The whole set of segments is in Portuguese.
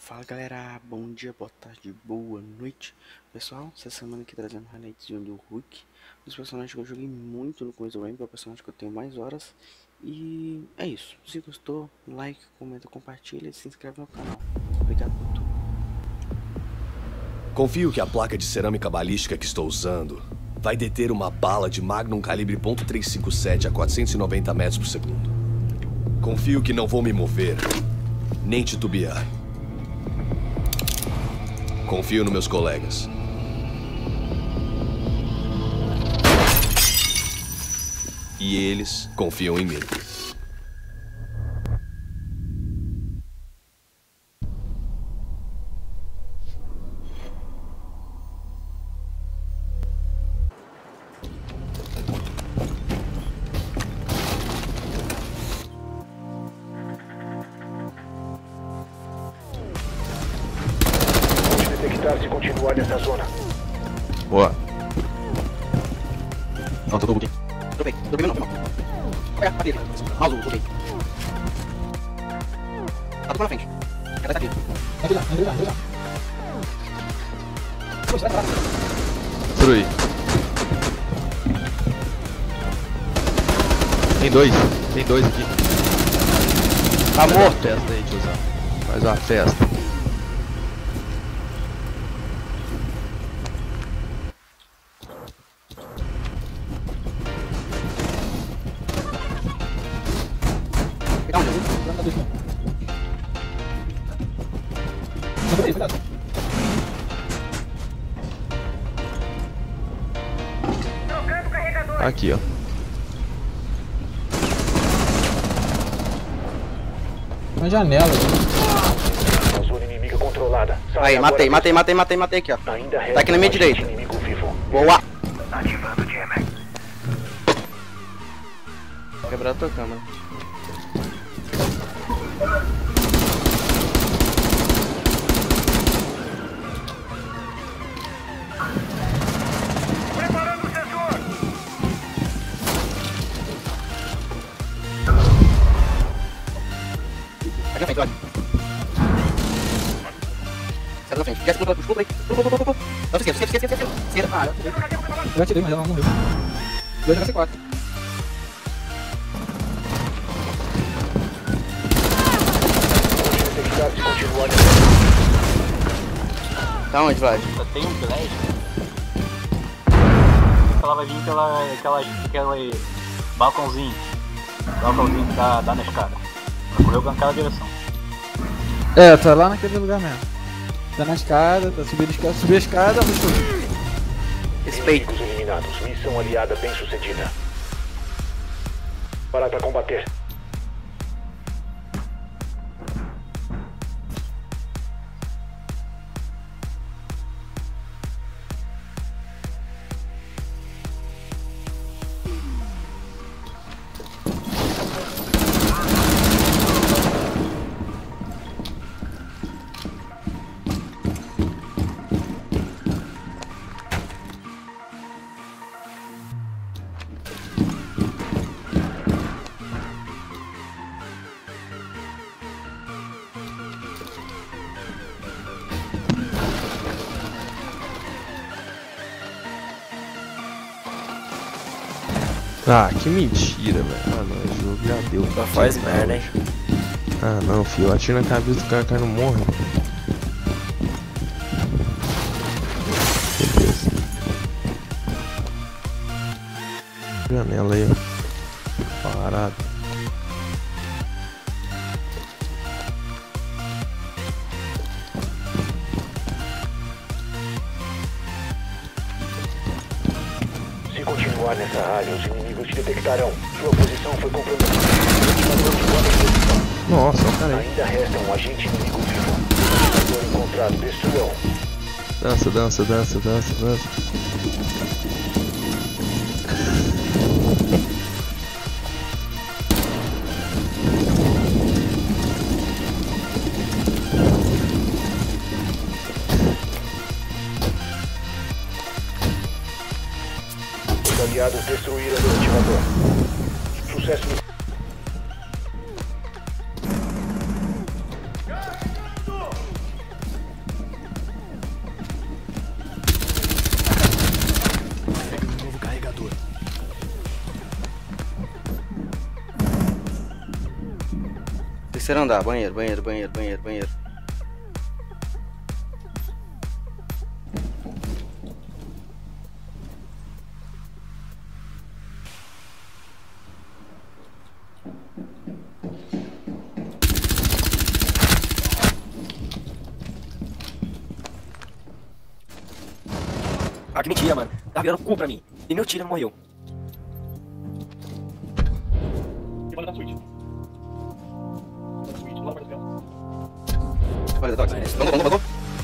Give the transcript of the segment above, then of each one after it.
Fala galera, bom dia, boa tarde, boa noite. Pessoal, essa semana aqui trazendo highlights do Hulk, dos personagens que eu joguei muito no começo do Rainbow, é o personagem que eu tenho mais horas. E é isso, se gostou, like, comenta, compartilha e se inscreve no canal. Obrigado por tudo. Confio que a placa de cerâmica balística que estou usando vai deter uma bala de Magnum calibre .357 a 490 metros por segundo. Confio que não vou me mover, nem titubear. Confio nos meus colegas. E eles confiam em mim. Detectar se continuar nessa zona. Boa. Não, tô bem. Tô bem não, irmão. Olha, a dele. Mouse, ok. Tá tudo na frente. Quer dar aqui. Vai lá. Destruí. Tem dois aqui. Tá morto. Festa aí, tiozão. Faz uma festa. Aqui, ó. Na janela. A zona inimiga controlada. Aí, matei aqui, ó. Ainda Tá aqui na minha direita. Inimigo vivo. Boa. Ativando o jammer. Quebrar a tua câmera. Preparando o sensor. Aqui na frente, olha. Sai da frente. Desce, aí. Pula. Não, esquerda. Ah, Eu atirei, mas ela não morreu. 2 HC4. Detectar se continuar nessa zona. tá onde, Vlad? Só tem um blast. Ela vai vir aquele balcãozinho que dá na escada. Procurei naquela direção. É, tá lá naquele lugar mesmo. Tá na escada, tá subindo a escada, subiu a escada, puxou. Respeito. Inimigos eliminados. Missão aliada bem sucedida. Para combater. Ah, que mentira, velho. Ah, não, o jogo já deu. Só faz merda, hein? Ah, não, filho. Eu atiro na cabeça do cara não morre. Beleza. Janela aí, ó. Parado. Se continuar nessa área, os inimigos te detectarão. Sua posição foi comprometida. Ventilador de boa posição. Nossa, olha o cara aí. Ainda resta um agente inimigo vivo. Ventilador encontrado. Destruam. Dança. Os aliados destruíram o ventilador. Sucesso. Terceiro andar, banheiro. Ah, que mentira, mano. Tá virando cu pra mim. E meu tiro morreu. Olha, toque. Vamos.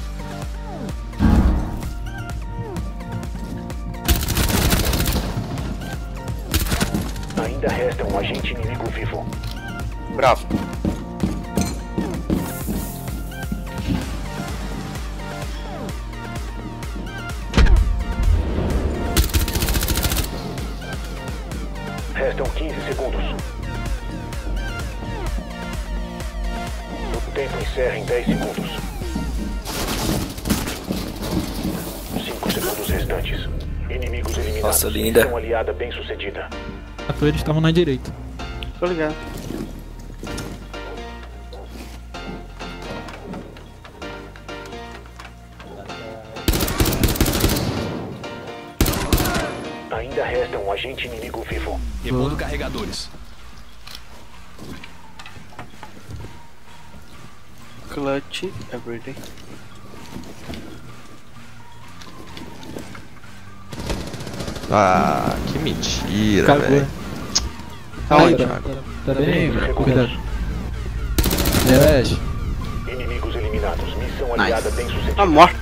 Ainda resta um agente inimigo vivo. Bravo. Restam 15 segundos. O tempo encerra em 10 segundos. 5 segundos restantes. Inimigos eliminados. Nossa, linda. Missão aliada bem sucedida. Eles estavam na direita. Tô ligado. Ainda resta um agente inimigo vivo. Repondo carregadores. Clutch everyday. Ah, que mentira, Cagou. velho. Aí, Aonde? tá bem? Cuidado. Relaxa. Inimigos eliminados. Missão aliada bem sucedida. Tá morto.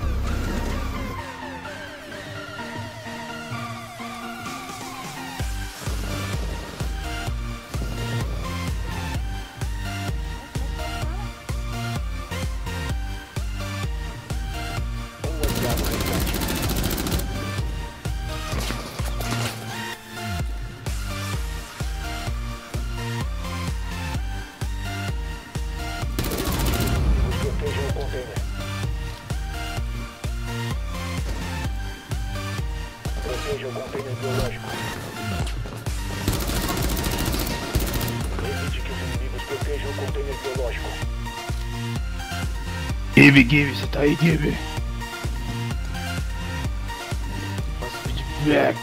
Protejam o container. Proteja o container biológico. Evite que os inimigos protejam o container biológico. Give, você tá aí, Give. Faço feedback.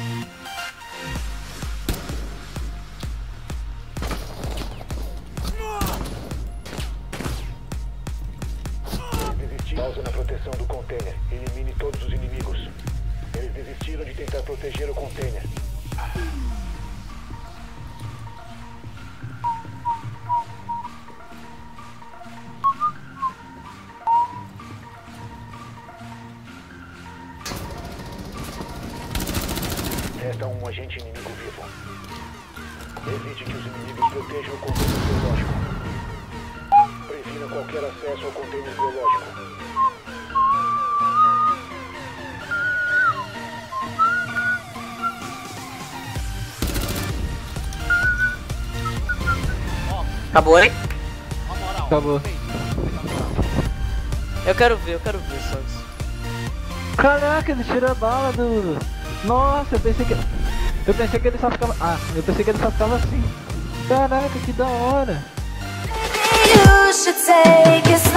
Pausa na proteção do container. Elimine todos os inimigos. Eles desistiram de tentar proteger o container. Resta um agente inimigo vivo. Evite que os inimigos protejam o container biológico. Previna qualquer acesso ao container biológico. Acabou, hein? Acabou. Eu quero ver só isso. Caraca, ele tira a bala do... Nossa, eu pensei que ele só ficava... Ah, eu pensei que ele só ficava assim. Caraca, que da hora. You should take a